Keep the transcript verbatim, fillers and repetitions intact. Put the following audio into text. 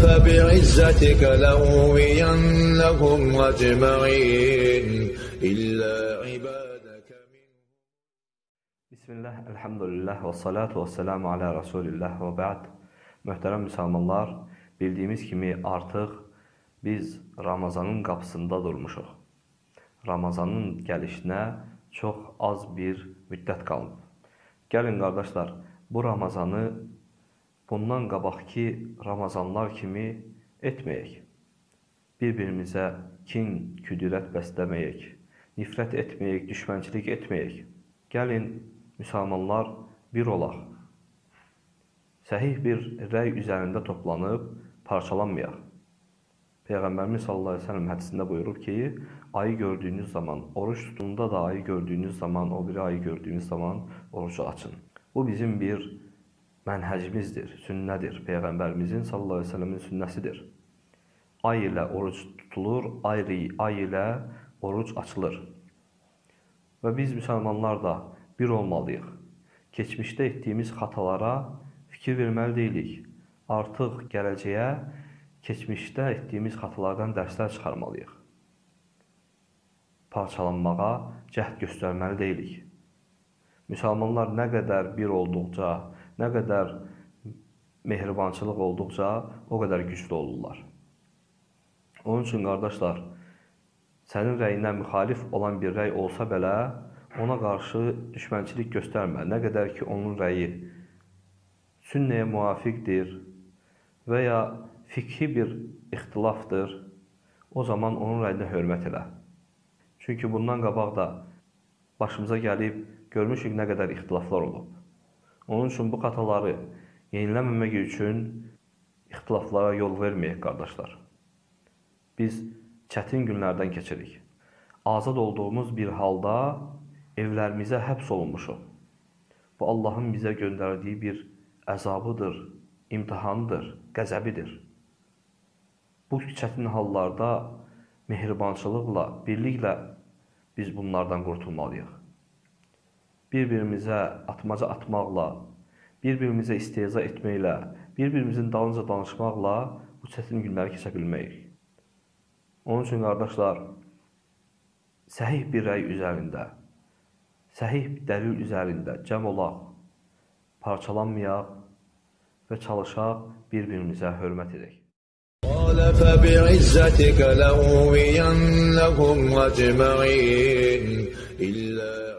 فبعزتك لأغوينهم أجمعين إلا عبادك منهم. Bismillah, elhamdülillah və salatu və selamu alə Rasulillah və bə'd. Möhtərəm müsəlmanlar, bildiyimiz kimi artıq biz Ramazanın qapısında durmuşuq. Ramazanın gəlişinə çox az bir müddət qalıb. Gəlin qardaşlar, bu Ramazanı bundan qabaqki Ramazanlar kimi etməyək. Bir-birimizə kin, küdürət bəsləməyək, nifrət etməyək, düşmənçilik etməyək. Gəlin, müsəlmanlar bir olaq. Səhih bir rəy üzərində toplanıb parçalanmayaq. Peyğəmbərimiz sallallahu əleyhi və səlləm hədisində buyurub ki, ayı gördüyünüz zaman, oruç tutunda da ayı gördüyünüz zaman, o biri ayı gördüyünüz zaman orucu açın. Bu bizim bir mənhəcimizdir, sünnədir. Peyğəmbərimizin sallallahu əleyhi və səlləmin sünnəsidir. Ay ilə oruc tutulur, ay ilə oruc açılır. Və biz müsəlmanlar da bir olmalıyıq. Keçmişdə etdiyimiz xatalara fikir verməli deyilik. Artıq gələcəyə keçmişdə etdiyimiz xatalardan dərslər çıxarmalıyıq. Parçalanmağa cəhd göstərməli deyilik. Müsəlmanlar nə qədər bir olduqca, nə qədər mehribançılıq olduqca, o qədər güclü olurlar. Onun üçün, qardaşlar, sənin rəyinə müxalif olan bir rəy olsa belə, ona qarşı düşmənçilik göstərmə. Nə qədər ki, onun rəyi sünnəyə müvafiqdir və ya fikhi bir ixtilafdır, o zaman onun rəyinə hörmət elə. Çünki bundan qabaq da başımıza gəlib, görmüşük nə qədər ixtilaflar olub. Onun üçün bu xataları yeniləməmək üçün ixtilaflara yol verməyək, qardaşlar. Biz çətin günlərdən keçirik. Azad olduğumuz bir halda evlərimizə həbs olunmuşuq. Bu, Allahın bizə göndərdiyi bir əzabıdır, imtihanıdır, qəzəbidir. Bu çətin hallarda mehribançılıqla, birliklə biz bunlardan qurtulmalıyıq. Bir-birimizə atmaca atmaqla, bir-birimizə istehza etməklə, bir-birimizin dalınca danışmaqla bu çətin günləri keçə bilməyik. Onun üçün, qardaşlar, səhih bir rəy üzərində, səhih bir dəlil üzərində cəm olaq, parçalanmayaq və çalışaq, bir-birimizə hörmət edək. قال فبعزتك لأغوينهم أجمعين إلا